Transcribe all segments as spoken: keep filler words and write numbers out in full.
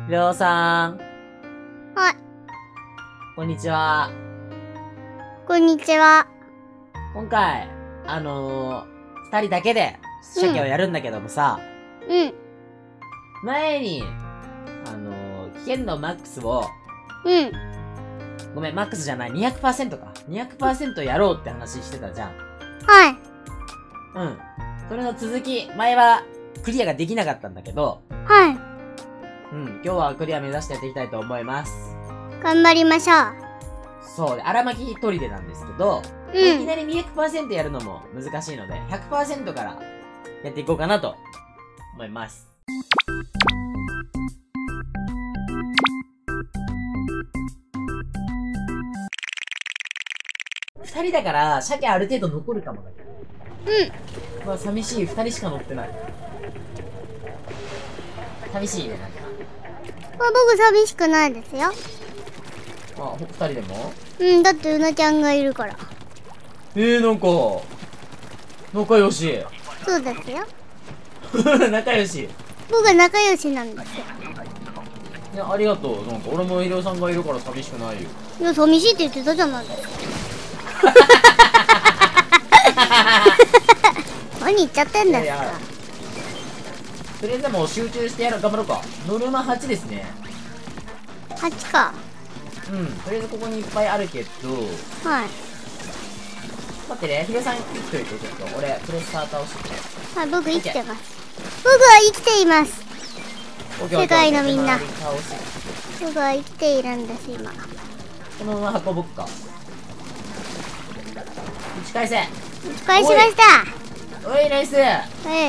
りょうさん。 はい。 こんにちは。 こんにちは。 今回、あのー、二人だけで、鮭をやるんだけどもさ、 うん。 前に、あのー、危険度マックスを、 うん。 ごめん、マックスじゃない、にひゃくパーセント か。にひゃくパーセント やろうって話してたじゃん。 はい。 うん。それの続き、前は、クリアができなかったんだけど、 はい。 うん、今日はクリア目指してやっていきたいと思います。 頑張りましょう。 そう、で荒巻き砦なんですけど、 うんいきなり にひゃくパーセント やるのも難しいので、ひゃくパーセント からやっていこうかなと思います。二人だから、鮭ある程度残るかもだけど。 うん。 まあ寂しい、二人しか乗ってない。寂しいね、なんか。 まあ、僕寂しくないですよ。 あ、ほ二人でもうん、だってうなちゃんがいるから。 えー、なんか、仲良し。 そうですよ。 仲良し。 僕は仲良しなんですよ。 いや、ありがとう。なんか俺もひろさんがいるから寂しくないよ。 いや、寂しいって言ってたじゃないですか。何言っちゃってんですか。 いやいやとりあえずもう集中してやろう、頑張ろうか。ノルマはちですね。 はちか。 うん、とりあえずここにいっぱいあるけど、 はい。 待ってね、ひろさん生きといて、ちょっと。俺、プレッサー倒して。 はい、僕生きてます。僕は生きています。世界のみんな。僕は生きているんです、今。 このまま運ぼっか。打ち返せ。 打ち返しました。 おい、ナイス。 はい、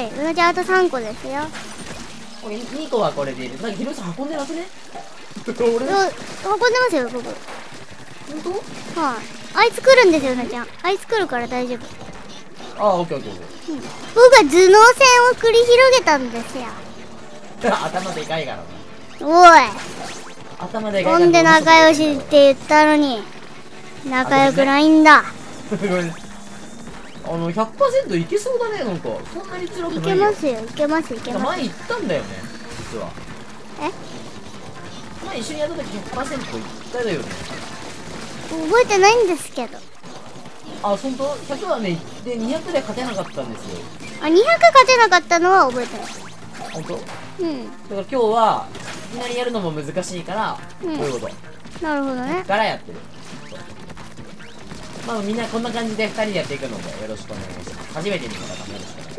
うなちゃんあとさんこですよ。 これにこはこれでいる。なんかひろさん運んでなくね俺運んでますよ、僕。 本当？ はい、あいつ来るんですよ、うなちゃん。あいつ来るから大丈夫。 ああ、オッケーオッケーオッケうん、僕は頭脳戦を繰り広げたんですよ。 ー。頭でかいからな。 おい、 頭でかいから。 ほんで仲良しって言ったのに仲良くないんだ。 ごめん。あの ひゃくパーセント いけそうだね。なんかそんなに辛くないよ。 いけますよ、いけます、いけます。 前行ったんだよね、実は。 え、 前一緒にやった時 ひゃくパーセント 行っただよね。 覚えてないんですけど。 あ、本当？ ひゃく はね、でにひゃくで勝てなかったんですよ。 あ、にひゃく勝てなかったのは覚えてない。 本当？だかうんら今日はいきなりやるのも難しいから、 うん、 こういうことなるほどね。 からやってる。まあみんなこんな感じでふたりでやっていくのでよろしくお願いします。初めて見る方もよろしくお願いしイ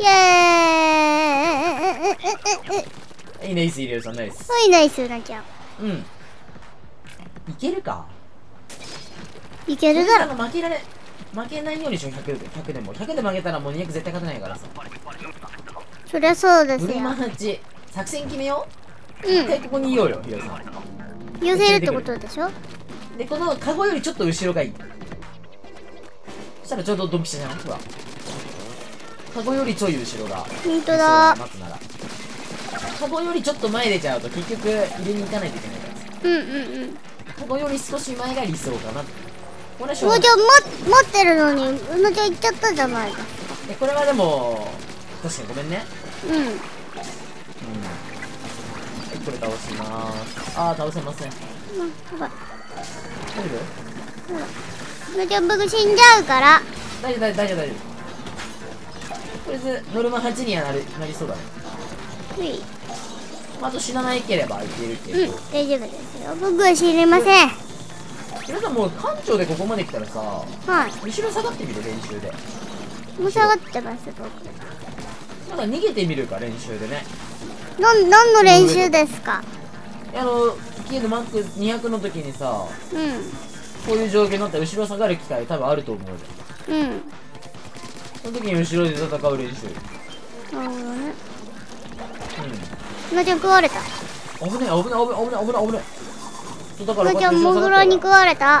エーイ。 ます。いいね、いいっす、いいです、ナイス。 はい、ナイス、うなちゃん。 うん。いけるか？ いけるだろ。 負けられ、負けないようにしよう、ひゃく、ひゃくでも。ひゃくで負けたらもうにひゃく絶対勝てないからさ。 そりゃそうですよ。 ブルマはち、作戦決めよう。 うん。 絶対ここにいようよ、ひろさん。 寄せるってことでしょ。 で、このカゴよりちょっと後ろがいい。そしたらちょうどドンピシャじゃん。ほら。カゴよりちょい後ろが。 ほんとだ。 待つなら。カゴよりちょっと前出ちゃうと結局入れに行かないといけないからさ。 うんうんうん。 カゴより少し前が理想かな。これはしうょうがない。 なちゃん待ってるのにうなちゃん行っちゃったじゃないか。 でこれはでも、確かにごめんね。 うん。 うん。はい、これ倒しまーす。あー、倒せません。 うん、やばい。 大丈夫？ うなちゃん僕死んじゃうから。 大丈夫、大丈夫、大丈夫、大丈夫。とりあえず、ノルマはちにはなる、なりそうだね。 うい。 あと死なないければいけるけど。 うん、大丈夫ですよ。僕は死にません。 皆さんもう館長でここまで来たらさ、 はい。 後ろ下がってみる、練習で。 もう下がってます、僕。 なんか逃げてみるか、練習でね。 なん、何の練習ですか？ あの、キーのマックスにひゃくの時にさ、 うん。 こういう状況になったら後ろ下がる機会多分あると思うじゃん。 うん。 その時に後ろで戦う練習。 なるほどね。 ううなちゃん食われた。 ん。危ない、危ない、危ない、危ない、危ない、危ない。だからうなちゃんモグラに食われた。 はい、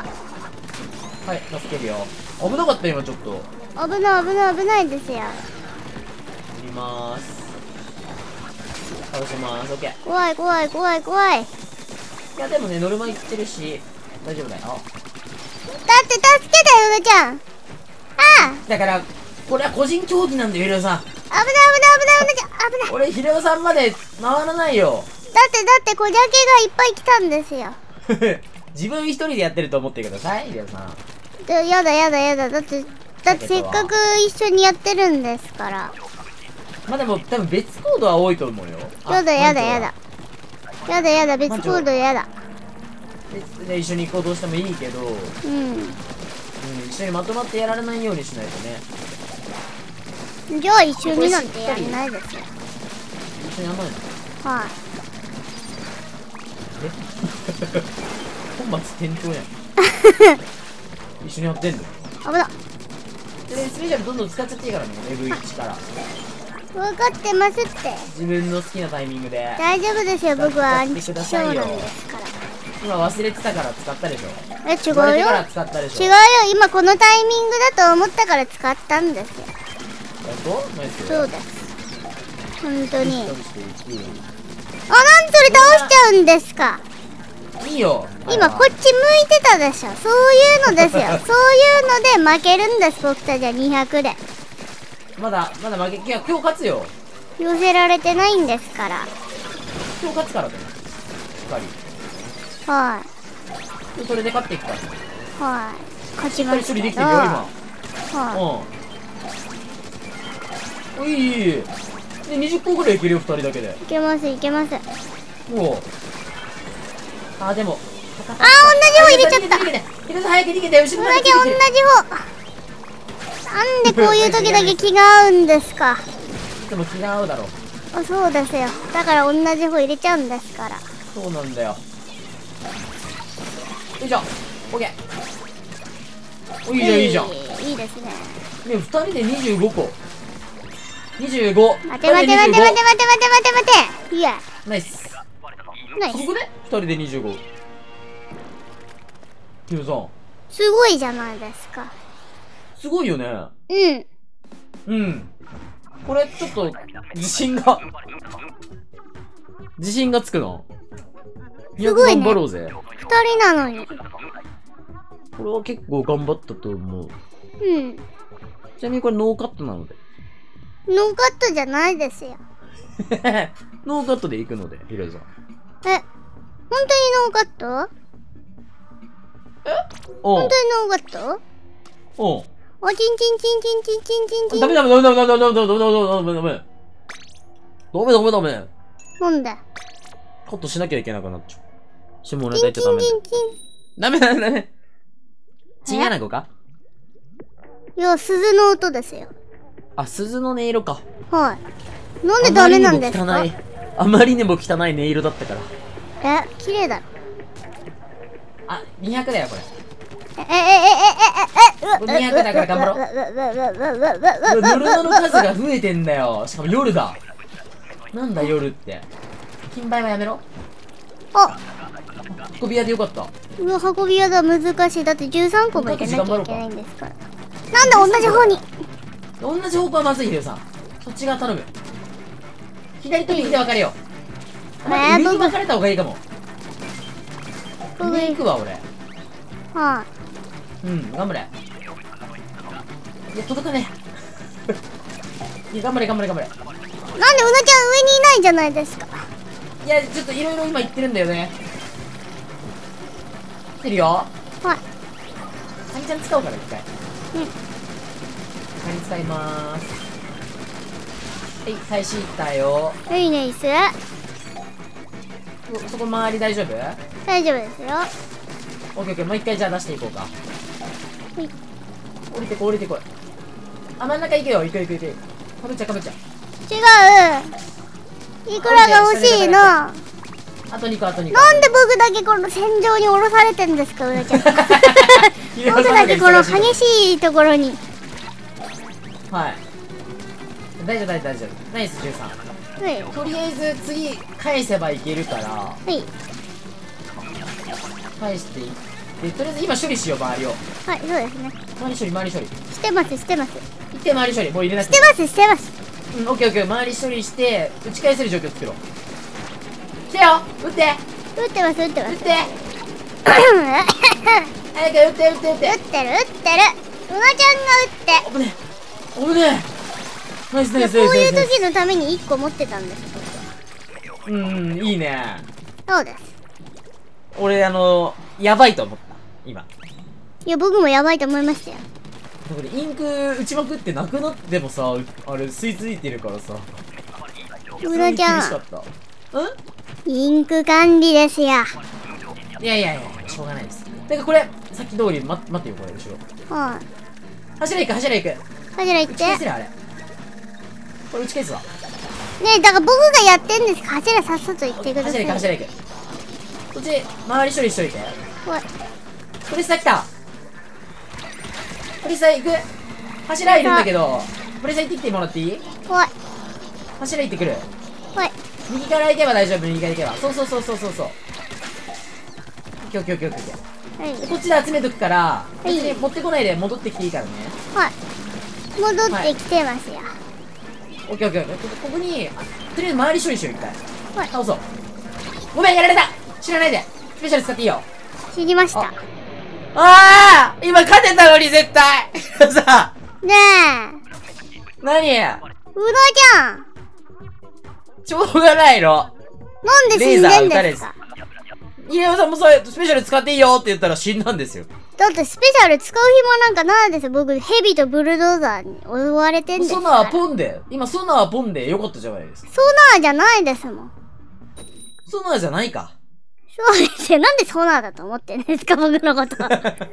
助けるよ。危なかった今ちょっと。 危ない危ない危ないですよ。 いりまーす。倒しまーす。オッケー。 怖い怖い怖い怖い。 いやでもね、ノルマいってるし大丈夫だよ。 だって助けたよ、うなちゃん。ああ。 だからこれは個人競技なんだよ、ヒロさん。 危ない危ない危ない危ない危ない。 俺ヒロさんまで回らないよ。 助ってだって小ジャケがいっぱい来たんですよ。 自分一人でやってると思ってください、リアさん。 でやだやだやだ。だってだってせっかく一緒にやってるんですから。 まあでも多分別コードは多いと思うよ。 やだやだやだやだやだ、別コードやだ。 別で一緒に行動してもいいけど、うん、うん、一緒にまとまってやられないようにしないとね。 じゃあ一緒になんてやらないですよ。 一緒にやんないの？ はい。 え本末転倒やん。一緒にやってんの？ 危なっ。 でスペシャルどんどん使っちゃっていいからね、レベルいちから。 分かってますって。 自分の好きなタイミングで。 大丈夫ですよ、僕はアンチショーなんですから。 今忘れてたから使ったでしょ。 え、違うよ。違うよ、今このタイミングだと思ったから使ったんですよ。そうです。本当に。あ、なんでそれ倒しちゃうんですか。 いいよ。 今こっち向いてたでしょ。そういうのですよ。そういうので負けるんです、僕たちはにひゃくで。 まだまだ負け、いや今日勝つよ。 寄せられてないんですから。 今日勝つからだよ。 はい。 それで勝っていくから。 はい。勝ちました。 処理できてるよ今。 はい。 うん。おいいいい。でにじゅっこぐらいいけるよふたりだけで。 いけますいけます。 もう。あでも。 あ、同じ方入れちゃった。 逃げて早く逃げて、後ろだけ同じ方。なんでこういう時だけ気が合うんですか。 でも気が合うだろう。 あ、そうですよ。だから同じ方入れちゃうんですから。 そうなんだよ。よいしょ。オッケー。お、いいじゃんいいじゃん。 いいですね。 ね、ふたりでにじゅうごこ。にじゅうご。 待て待て待て待て待て待て待て待て。いや。 ナイス。 ナイス。 そこでふたりでにじゅうご。ヒロさん。 すごいじゃないですか。 すごいよね。 うん。 うん。これちょっと自信が自信がつくの。 すごいね。 頑張ろうぜ。 ふたりなのに。 これは結構頑張ったと思う。 うん。 ちなみにこれノーカットなので。 ノーカットじゃないですよ。 ノーカットで行くので、ヒロさん。 え、本当にノーカット？ え？ 本当にノーカット？ おう。 おちんちんちんちんちんちんちんちん。 ダメダメダメダメダメダメダメダメダメダメダメダメダメダメダメ。 なんで？ カットしなきゃいけなくなっちゃう。下ネタ言っちゃダメだ。ダメダメダメ。チンアナゴか？ いや、鈴の音ですよ。 あ、鈴の音色か。 はい。なんでダメなんですか？ あまりにも汚い音色だったから。 え、綺麗だろ。 あ、にひゃくだよこれ。 えええええええにひゃくだから頑張ろう。ノルノの数が増えてんだよ。しかも夜だ。なんだ夜って。金売はやめろ。 あ、 運び屋でよかった。 うわ、運び屋だ、難しい。だってじゅうさんこもいけなきゃいけないんですから。なんだ、同じ方に。 同じ方向はまずいよさん。そっち側頼む。左と右で分かれよう。待って、上に分かれた方がいいかも。上行くわ俺。 はい。 うん、頑張れ。いや、届かねえ。いや、頑張れ頑張れ頑張れ。 なんでうなちゃん上にいないじゃないですか。 いや、ちょっといろいろ今言ってるんだよね。来てるよ。 はい。 カニちゃん使おうから一回。 うん。 カニ使いまーす。はい、最新ったよ。 いいね、いいっす。 そこ周り大丈夫？ 大丈夫ですよ。 オッケーオッケー、もう一回じゃあ出していこうか。はい。降りてこい降りてこい。あ、真ん中行くよ、行く行く行く。かぶっちゃかぶっちゃ。 違う。いくらが欲しいの？あとにこあとにこ。 なんで僕だけこの戦場に降ろされてんですか、うなちゃん。僕だけこの激しいところに。 はい。大丈夫大丈夫大丈夫。ナイスじゅうさん。 はい。 とりあえず次返せばいけるから。はい。返していって、とりあえず今処理しよう、周りを。 はい、そうですね。 周り処理周り処理。 してますしてます。 いって周り処理、もう入れなくて。 してますしてます。 うん、オッケーオッケー、周り処理して、打ち返せる状況作ろう。来てよ、撃って。 撃ってます撃ってます。 撃って。早く撃って撃って撃って。撃ってる撃ってる。うなちゃんが撃って。危ねえ危ねえ。ナイスナイスナイスナイス。 こういう時のためにいっこ持ってたんです。 うんうん、いいね。 そうです。 俺、あの、やばいと思った。今。 いや、僕もやばいと思いましたよ。 だからインク打ちまくってなくなってもさ、あれ吸い付いてるからさ。 うなちゃん。 すごい厳しかった。うん？ インク管理ですよ。 いやいやいや、しょうがないです。てかこれ、さっき通り、ま、待ってよ、これ、後ろ。 はい。 柱行く、柱行く。 柱行って。 打ち返せる、あれ。これ打ち返すわ。 ねえ、だから僕がやってんです。柱さっさと行ってください。 柱行く、柱行く。こっち、周り処理しといて。 おい。 トリスタ来た。トリスタ行く。柱いるんだけど、トリスタ行ってきてもらっていい？ おい。 柱行ってくる。 おい。 右から行けば大丈夫、右から行けば。そうそうそうそうそうそう。オッケーオッケーオッケーオッケー。はい、こっちで集めとくから、はい、持ってこないで戻ってきていいからね。 はい。戻ってきてますよ。はい、 オッケーオッケーオッケー。ここに、とりあえず周り処理しよう、一回。 はい。 倒そう。ごめん、やられた。知らないで。スペシャル使っていいよ。 知りました。ああー、今勝てたのに絶対さあ。 ねえ。 何？ うなちゃん。 しょうがないの。 なんで死んでんですか？ 家山さんもさ、スペシャル使っていいよって言ったら死んだんですよ。 だってスペシャル使う暇なんかないですよ。僕、ヘビとブルドーザーに追われてんですから。 ソナーポンで。今ソナーポンでよかったじゃないですか。 ソナーじゃないですもん。 ソナーじゃないか。 そうですよ。なんでソナーだと思ってんですか、僕のこと。ソナ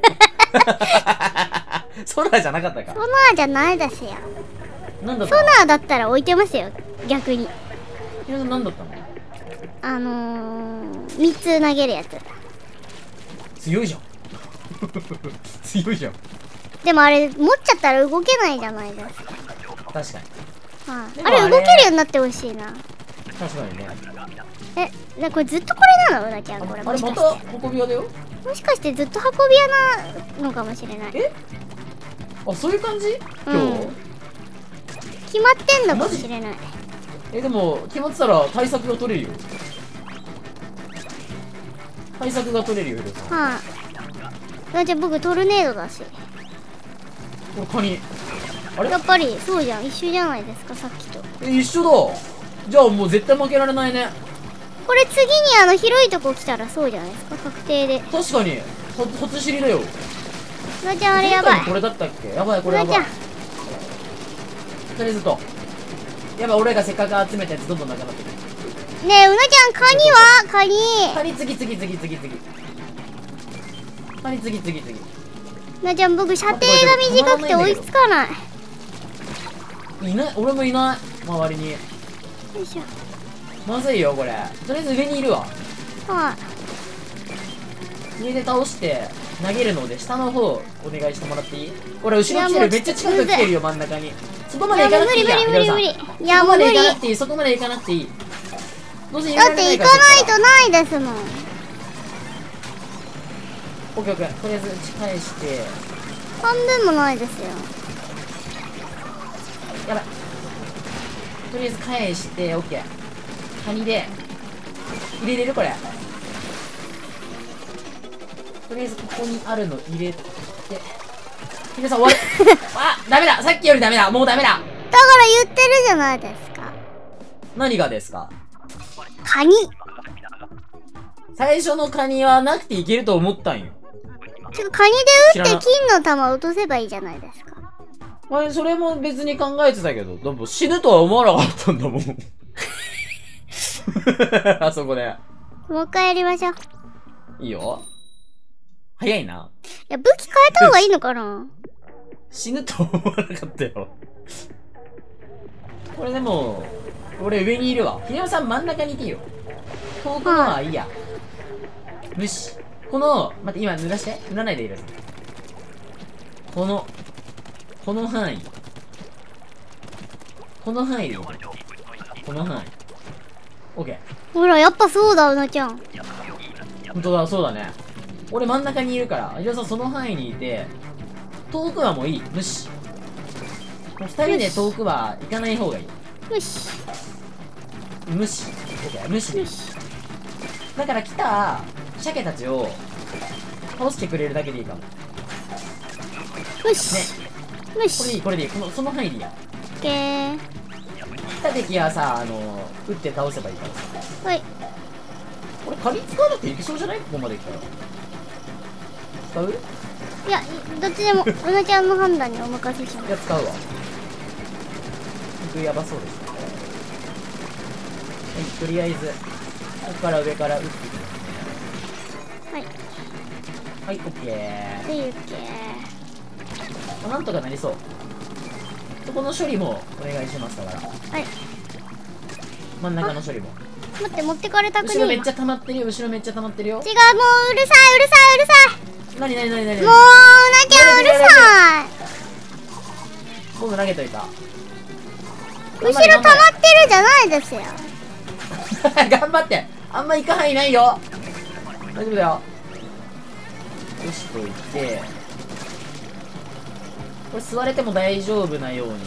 ーじゃなかったか。 ソナーじゃないですよ。 なんだったの？ ソナーだったら置いてますよ、逆に。 家山さん何だったの？ あのー、みっつ投げるやつ。 強いじゃん。強いじゃん。 でもあれ、持っちゃったら動けないじゃないですか。 確かに。 はあ、あれ動けるようになってほしいな。 確かにね。 え、ね、これずっとこれなのうなちゃん、これ。 あれまた運び屋だよ。 もしかしてずっと運び屋なのかもしれない。 え？あ、そういう感じ？今日、うん、 決まってんのかもしれない。 え、でも決まってたら対策が取れるよ。対策が取れるよ、ヒロさん。 はあ。じゃあ僕トルネードだし。 これカニ。あれ？ やっぱりそうじゃん、一緒じゃないですか、さっきと。 え、一緒だ。じゃあもう絶対負けられないね。 これ次にあの広いとこ来たらそうじゃないですか、確定で。 確かに初知りだよ。 うなちゃんあれやばい。 これだったっけ？やばい、これやばい。とりあえずとやばい、俺がせっかく集めたやつどんどんなくなってくる。 ねえ、うなちゃん、カニはカニカニ次次次次次カニ次次次。 うなちゃん、僕射程が短くて追いつかない。 いない、俺もいない、周りに。よいしょ。 まずいよこれ。とりあえず上にいるわ。 はい。 上で倒して投げるので下の方お願いしてもらっていい？俺後ろ来てる、めっちゃ近く来てるよ、真ん中に。そこまで行かなくていいや。 無理無理無理無理。いや、 そこまで行かなく無ていい、そこまで行かなくていい。どうせだって行かないとないですもん。 オッケーオッケー。とりあえず打ち返して半分もないですよ。 やばい。とりあえず返してオッケー。カニで入れれるこれ。とりあえずここにあるの入れて。ひでさん終わる。あ、ダメだ、さっきよりダメだ、もうダメだ。 だから言ってるじゃないですか。 何がですか？ カニ。 最初のカニはなくていけると思ったんよ。 ちょっとカニで打って金の玉落とせばいいじゃないですか。 あれ、それも別に考えてたけど、でも死ぬとは思わなかったんだもん。あそこで。 もう一回やりましょう。 いいよ。早いな。 いや、武器変えた方がいいのかな？ 死ぬと思わなかったよ。これでも、俺上にいるわ。ひでおさん真ん中にいていいよ。遠くのはいいや。無視。この、待って、今濡らして。塗らないでいいです。この、この範囲。この範囲でいい。この範囲。オッケー。 ほら、やっぱそうだ、うなちゃん。 ほんとだ、そうだね。俺真ん中にいるから、ひでおさんその範囲にいて、遠くはもういい。無視。もう二人で遠くは行かない方がいい。 無視。 無視。オッケー、無視でいい。だから来た鮭たちを倒してくれるだけでいいかも。 無視。 ね。 無視。 これでいい、これでいい。この、その範囲でいいや。 オッケー。 た敵はさ、あの撃って倒せばいいからさ。 はい。 これ鍵使わなくていけそうじゃない？ここまで来たら。使う？ いや、どっちでもうなちゃんの判断にお任せします。 いや、使うわ。やばそうですね。はい、とりあえずここから上から撃っていきますね。はいはい、オッケー。 はい、オッケー。 なんとかなりそう。そこの処理もお願いしますだから。 はい。 真ん中の処理も。 待って、持ってかれたくねえ。 後ろめっちゃ溜まってるよ。後ろめっちゃ溜まってるよ。 違う、もううるさいうるさいうるさい。 なになになになに。 もううなちゃんうるさい。 今度投げといた。 後ろ溜まってるじゃないですよ。 頑張って。あんま行かないないよ。大丈夫だよ。よしといて、これ座れても大丈夫なように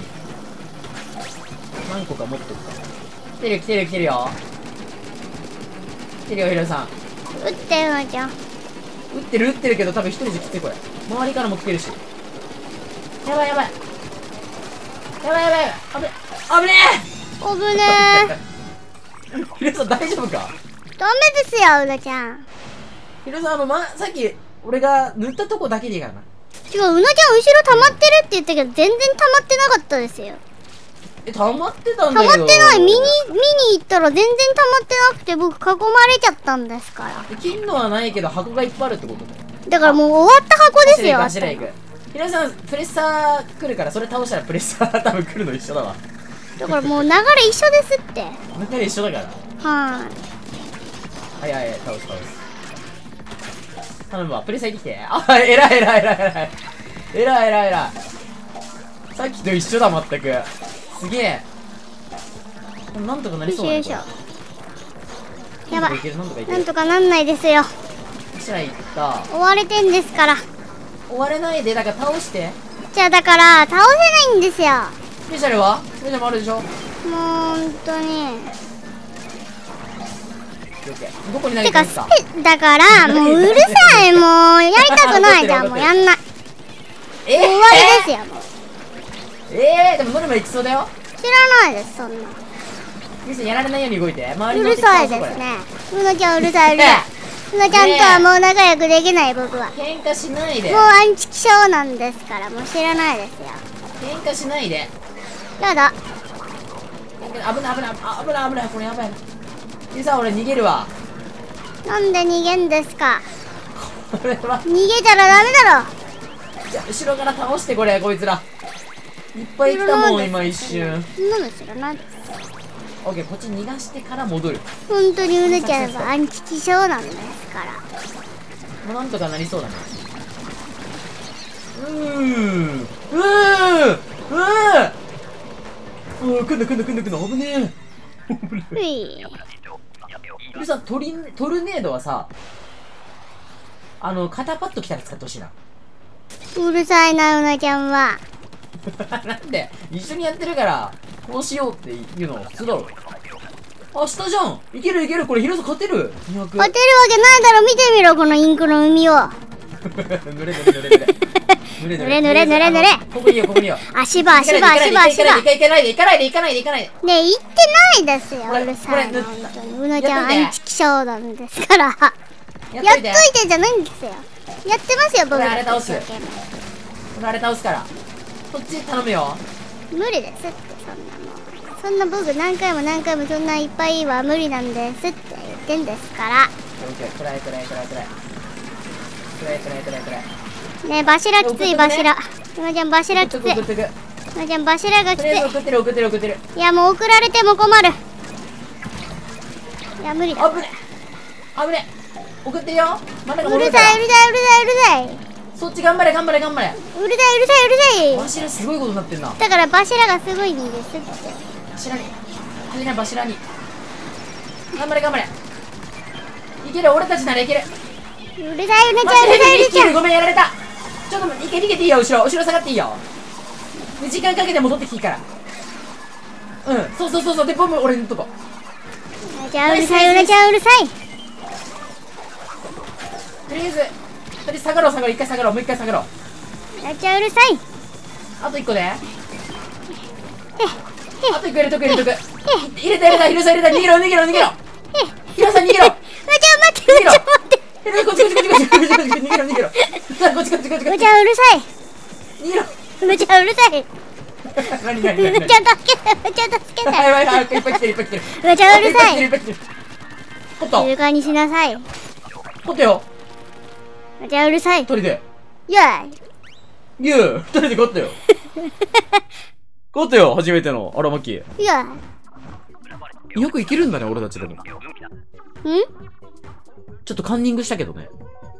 何個か持っとくか。来てる来てる来てるよ。来てるよヒロさん。 撃ってよなちゃん。 撃ってる撃ってるけど多分一人じゃきついこれ。周りからも来てるし。やばいやばいやばいやばい。あぶねあぶねおぶねー。ヒロさん大丈夫か？ ダメですようなちゃん。 ヒロさん、あの、ま、さっき俺が塗ったとこだけでいいからな。 違う、うなちゃん後ろ溜まってるって言ったけど全然溜まってなかったですよ。 え、溜まってたんだけど。 溜まってない。見に見に行ったら全然溜まってなくて僕囲まれちゃったんですから。 金のはないけど箱がいっぱいあるってことだよ。 だからもう終わった箱ですよ。 走れ行く走れ行く。ヒロさんプレッサー来るからそれ倒したらプレッサー多分来るの一緒だわ。 だからもう流れ一緒ですって。 流れ一緒だから。 はい。 はいはい、倒す倒す。頼むわ、プレッサー行ってきて。あ、えらいえらいえらいえらい。えらいえらいえらい。さっきと一緒だ、まったく。すげえ。なんとかなりそうだね。 よいしょよいしょ。やばい。 ななんとかなんないですよ。 しら行った。 追われてんですから。 追われないで、だから倒して。 じゃあだから倒せないんですよ。 スペシャルはスペシャルもあるでしょ。もうほんとに。 どこに投げてるんですか？ てかスペだからもううるさい。もうやりたくないじゃん。もうやんない。 えー、 もう終わりですよ。もうえー、でもノルマ行きそうだよ。 知らないですそんな。 ミスやられないように動いて。周りうのるさいですね。うなちゃんうるさいうるさい。うなちゃんとはもう仲良くできない僕は。 喧嘩しないで。 もうアンチ気象なんですからもう知らないですよ。 喧嘩しないで。 やだ。 危ない危ない危ない危ない危ない。これやばい。リサ俺逃げるわ。 なんで逃げんですか？ これは逃げたらダメだろ。 じゃ後ろから倒してこれこいつら。いっぱい来たもん今一瞬。 そんなの知らない。 オッケー、こっち逃がしてから戻る。 本当にうなちゃんはアンチ気象なんですから。 もうなんとかなりそうだね。うーんうーんうーんうーん、くんだくんだくんだくんだ。危ねえ。 うい。 これさ、トリトルネードはさ、あの肩パッド来たら使ってほしいな。 うるさいなうなちゃんは。 なんで一緒にやってるからこうしようっていうの普通だろ。あ、下じゃん。いけるいける。これヒロさん勝てる。にひゃく勝てるわけないだろ。見てみろこのインクの海を。 ぬれぬれぬれぬれぬれぬれぬれぬれぬれ。 ここにいよここにいよ。 足場足場足場足場。 行かないで行かないで行かないで行かないで。 ねえ行ってないですよ。うるさいな本当に。うなちゃんアンチ気象なんですから。やっといてじゃないんですよ。やってますよ僕。 あれ倒す。あれ倒すから。こっち頼むよ。 無理ですってそんなもん。そんな僕何回も何回もそんないっぱいは無理なんですって言ってんですから。 くらいくらいくらいくらいくらいくらいくらいくらい。 ねえ柱きつい柱。うなちゃん柱きつい。うなちゃん柱がきつい。 送ってる送ってる送ってる。 いやもう送られても困る。いや無理だ。 あぶねあぶね送ってるよ。真ん中うるさいうるさいうるさいうるさい。 そっち頑張れ頑張れ頑張れ。 うるさいうるさいうるさい。 柱すごいことになってんな。 だから柱がすごいんですって。 柱に柱に柱に頑張れ頑張れ。いける俺たちならいける。 うるさいうるさいうるさいうるさい。 ごめんやられた。ちょっと逃げ逃げていいよ。後ろ後ろ下がっていいよ。時間かけて戻ってきていいから。うんそうそうそうそう。でボム俺のとこ。 じゃあうるさいうるさいうるさい。 とりあえずとりあえず下がろう下がろう。一回下がろうもう一回下がろう。 めっちゃうるさい。 あと一個であと一個入れとく入れとく。 入れた入れた、ヒロさん入れた、逃げろ逃げろ逃げろ。ヒロさん逃げろ。 うちゃ待って、うちゃ待って。 こっちこっちこっちこっちこっちこっちこっち逃げろ逃げろ。こっちこっちこっちこっち。 うちゃうるさい。 逃げろ。 うちゃうるさい。 何何何。 うちゃ助けて、うちゃ助けて。 はいはいはい、いっぱい来てるいっぱい来てる。 うちゃうるさい。 いっぱい来てるいっぱい来てる。ほっと。 静かにしなさい。 ほってよ。 うちゃうるさい。 取りで。 イェイ。 ゆう、取りで勝ったよ。勝ったよ、初めての荒巻。 イェイ。よくいけるんだね、俺たちでも。ん？ちょっとカンニングしたけどね。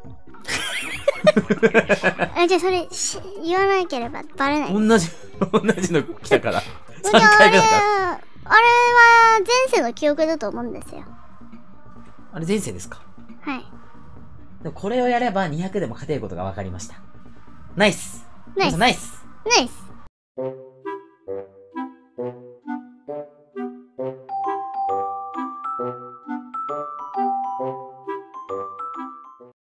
あ、じゃあそれし言わなければバレない。 同じ、同じの来たから。 さんかいめだから。あれは前世の記憶だと思うんですよ。 あれ前世ですか？ はい。 でもこれをやればにひゃくでも勝てることが分かりました。ナイス。 ナイス。 ナイス。 ナイス。